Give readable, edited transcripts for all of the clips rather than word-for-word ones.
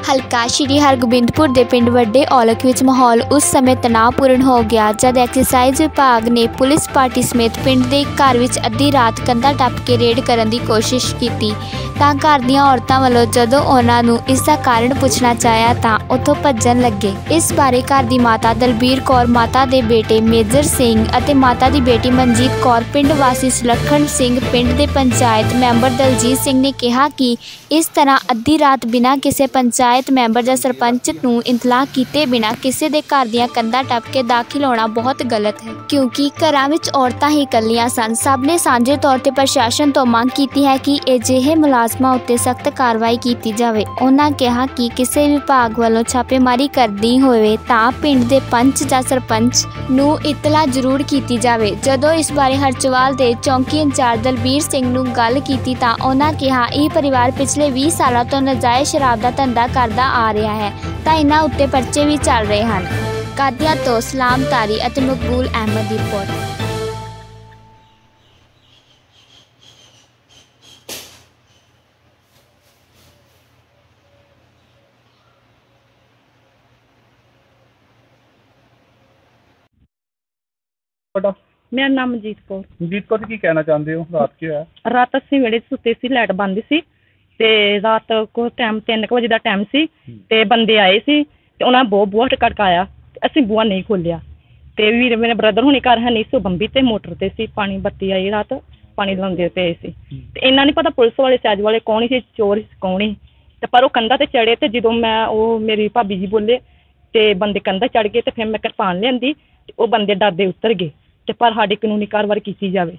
हलका श्री हरगोबिंदपुर के पिंड वड्डे औलख विच माहौल उस समय तनावपूर्ण हो गया जब एक्साइज विभाग ने पुलिस पार्टी समेत पिंड के घर विच अद्धी रात कंधा टप के रेड करने की कोशिश की तां घर दीआं औरतां वल्लों जदों उन्हां नूं इसका कारण पूछना चाहया तां उत्थों भज्जण लगे। इस बारे घर की माता दलबीर कौर, माता के बेटे मेजर सिंह और माता की बेटी मनजीत कौर, पिंड वासी सुलखन सिंह, पिंड के पंचायत मैंबर दलजीत सिंह ने कहा कि इस तरह अद्धी रात बिना किसी पंचायत मैंबर या सरपंच नूं इतलाह किए बिना किसी के घर दीआं कंधां टप के दाखिल होना बहुत गलत है, क्योंकि घरां विच औरतां ही इकल्लियां सन। सब ने सांझे तौर पर प्रशासन तो मंग की है कि अजिहे मुलाजमां उत्ते सख्त कार्रवाई की जाए। उन्होंने कहा कि किसी विभाग वालों छापेमारी करनी होवे तां पिंड के पंच या सरपंच नूं इतलाह जरूर की जाए। जदों इस बारे हरचवाल के चौकी इंचार्ज दलबीर सिंह नूं गल कीती तां उन्होंने कहा यह परिवार पिछले 20 सालों तो नाजायज़ शराब का धंधा करता आ रहा है तां इन्हां उत्ते परचे भी चल रहे हैं। कादिया तो सलाम तारी और मकबूल अहमद की रिपोर्ट। मेरा नाम मनजीत कौर। मनजीत कौर की कहना चाहते हो? रात क्या है? रात असीं वेड़े सुते सी, लाइट बंद सी ते रात को टाइम 3 बजे का टाइम सी ते बंदे आए सी ते उन्होंने बूहा खड़काया ते असीं बूहा नहीं खोलिया ते वीर मेरे ब्रदर होनी घर है नहीं सो बंबी ते मोटर ते सी, पानी बत्ती आई रात पानी लाउंदे पे सी ते इन्ना नहीं पता पुलिस वाले सैज वाले कौन ही चोर कौन ही ते पर वो कंधा ते चढ़े ते जो मैं वो मेरी भाभी जी बोले ते बंदे कंधा चढ़ गए ते फिर मैं कृपान लियांदी ते वो बंदे डरदे उतर गए ते पर साडी कानूनी कार्रवाई की जाए।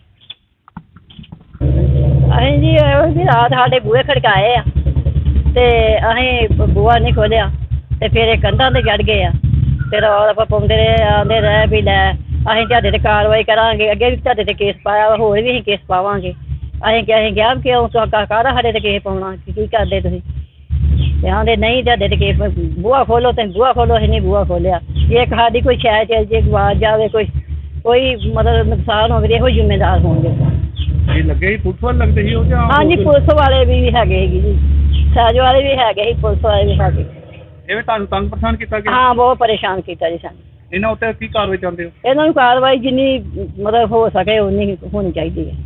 अं जी रात साढ़े बूहे खड़काए आ ते अं बूहा नहीं खोलिया ते फिर कंधा ते चढ़ गए ते रौला पाउंदे रहे, आंदे रहे भी लै अं तुहाडे ते कार्रवाई करांगे, अगे भी तुहाडे ते केस पाया, होर भी असीं केस पावांगे। अं कहा क्यों काहदा साढ़े ते केस पाउणा, की करदे तुसीं? ते आंदे नहीं तुहाडे ते केस, बूहा खोलो ते बूहा खोलो। असीं नहीं बूहा खोलिया। जे साडी कोई शै चल जे गवाच जाए, कोई मतलब नुकसान हो गया, जिम्मेदार होंगे। लगे पुलिस वाले लगते ही? हाँ जी, पुलिस वाले भी है जी, सैज वाले भी है, पुलिस वाले भी है। तंग परेशान किया गया? हाँ, बहुत परेशान किया जी सानू। इन्हां उत्ते की कार्रवाई चाहते हो? इन्हां नूं कार्रवाई जिन्नी मतलब हो सके उन्नी होनी चाहिए है।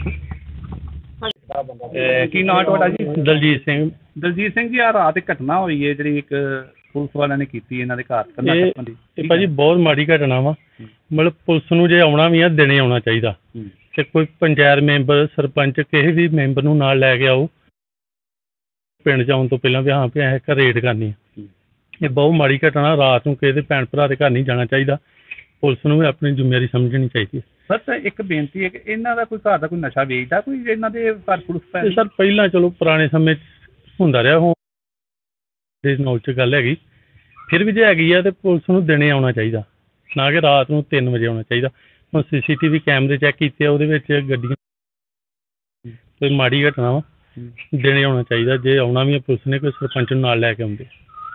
की नाम तुहाडा जी? दलजीत सिंह। दलजीत सिंह जी, रात एक घटना हुई है जी, एक पुलिस वाले ने की इन्हां दे घर कंधा टप्पण दी। भाजी बहुत माड़ी घटना वा। मतलब पुलिस नूं जे आउणा भी है दिने आउणा चाहिदा ते कोई पंचायत मैंबर सरपंच किसी भी मैंबर नूं नाल लै के आओ पिंड च आउण तो पहलां भी हाँ भी असें रेड करनी है। ये बहुत माड़ी घटना। रात नूं किसी भैन भरा दे घर नहीं जाना चाहिदा। पुलिस नूं भी अपनी जिम्मेवारी समझनी चाहिए। सर एक बेनती है कि इन्हां दा कोई घर दा कोई नशा वेचदा, कोई इन्हां दे घर पुलिस? सर पहलां चलो पुराने समय हुंदा रहा, हुण इस नौल च गल हैगी, फिर भी जे हैगी है तो पुलिस नूं दिने आउणा चाहिदा, ना कि रात नूं 3 बजे आउणा चाहिदा। हुण CCTV कैमरे चैक कीते, उहदे विच गड्डियां कोई माड़ी घटना वा, दिने आउणा चाहिदा। जे आउणा भी है पुलिस ने कोई सरपंच नूं नाल लैके आउंदे।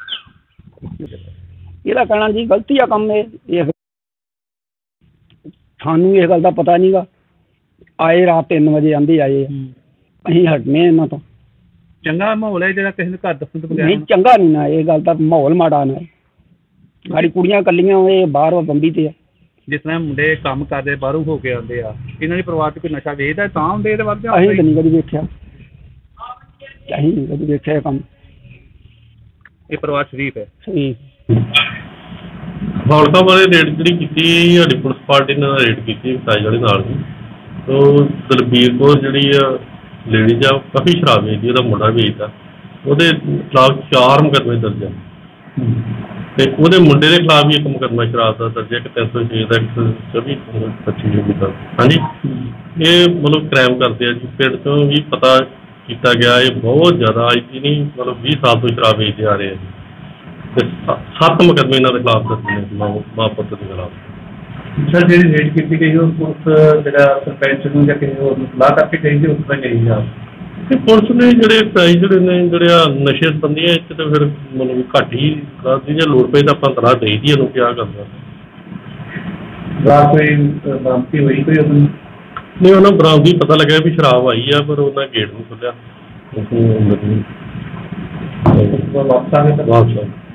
ਇਹਦਾ कहना जी गलती आ काम सानू इस गल का पता नहीं गा। आए रात 3 बजे आंदे आए, असीं हटने इन्हां तो। चंगा माहौल है जिहड़ा किसी ने घर दस्सण तो बगैर? नहीं चंगा नहीं ना, ये गल का माहौल माड़ा ना। साडी कुड़ियां कल्लियां बाहर बंबी ते जिस तरह मुंडे काम करदे बाहरों हो के आंदे आ, इन्हां दे परिवार च कोई नशा वेचदा तां आउंदे इहदे वल? असीं तो नहीं कदी वेख्या, असीं नहीं कदी वेख्या ये काम। ये परिवार शरीफ है? शरीफ। हौलका वाले रेड जी की साड़ी पुलिस पार्टी ने रेड की साइज वाले नाल भी, तो दलबीर कौर जी लेडीज आ काफ़ी शराब वेचदी, ਉਹਦਾ ਮੁੰਡਾ ਵੇਚਦਾ, ਉਹਦੇ खिलाफ 4 मुकदमे दर्ज है ਤੇ ਉਹਦੇ ਮੁੰਡੇ ਦੇ ਖਿਲਾਫ ਵੀ ਇੱਕ ਮੁਕੱਦਮਾ ਸ਼ਰਾਬ ਦਾ ਦਰਜ ਹੈ, 306 ਦਾ 124 25 ਦਾ। ਹਾਂਜੀ, ਇਹ ਮਤਲਬ ਕ੍ਰਾਈਮ ਕਰਦੇ ਆ ਜੀ। ਪਿੰਡ ਤੋਂ ਵੀ ਪਤਾ ਕੀਤਾ ਗਿਆ, ਇਹ ਬਹੁਤ ਜ਼ਿਆਦਾ ਅੱਜ ਨਹੀਂ ਮਤਲਬ 20 ਸਾਲ ਤੋਂ ਸ਼ਰਾਬ ਵੇਚਦੇ ਆ ਰਹੇ ਆ ਜੀ ਤੇ 7 ਮੁਕੱਦਮੇ ਇਹਨਾਂ ਦੇ ਖਿਲਾਫ ਦਰਜ ਨੇ ਮਾਂ ਪੁੱਤ ਦੇ ਖਿਲਾਫ। ਸਰ ਜਿਹੜੀ ਰੇਡ ਕੀਤੀ ਗਈ ਉਹ ਪੁਲਿਸ ਜਿਹੜਾ ਸਰਪੰਚ ਨੂੰ ਜਾਂ ਕਿਸੇ ਹੋਰ ਨੂੰ ਸਲਾਹ ਕਰਕੇ ਗਈ ਸੀ, ਉਸ ਤਰ੍ਹਾਂ ਗਈ ਆ? ਤੇ ਪੁਲਿਸ ਨੇ ਜਿਹੜੇ ਪ੍ਰਾਈਜ਼ ਜਿਹੜੇ ਨੇ ਜਿਹੜੇ ਆ ਨਸ਼ੇ ਸੰਬੰਧੀ ਇਹ 'ਚ ਤਾਂ ਫਿਰ ਮਤਲਬ ਘੱਟ ਹੀ ਕਰਦੀ, ਜੇ ਲੋੜ ਪਈ ਤਾਂ ਆਪਾਂ ਤਲਾਹ ਦੇਈ ਦੀ ਇਹਨੂੰ ਕਿਆ ਕਰਦਾ। ਰਾਤ ਕੋਈ ਬਰਾਮਦੀ ਹੋਈ ਕੋਈ ਉਹਨੂੰ? नहीं उन्होंने बरामदी पता लगा भी शराब आई है पर उन्हें गेट नहीं खुलिया। ਵਾਪਸ ਆ ਗਏ।